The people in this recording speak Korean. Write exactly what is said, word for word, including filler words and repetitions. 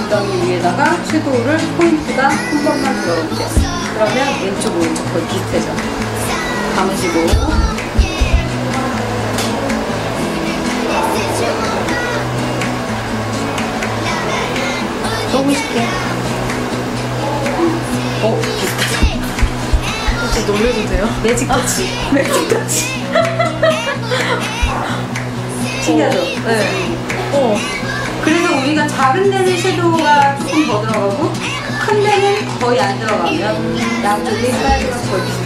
구덩이 위에다가 섀도우를 포인트가 한 번만 들어올게요. 그러면 왼쪽 오른쪽 거의 비슷해져. 감으시고 조금씩 해. 어, 비슷해. 혹시 놀려도 돼요? 매직 터치. 매직 터치. 신기하죠? 네. 어. 그래서 우리가 작은 데는 섀도우가 조금 더 들어가고 큰 데는 거의 안 들어가면 양쪽이 사이즈가 거의 비슷해요.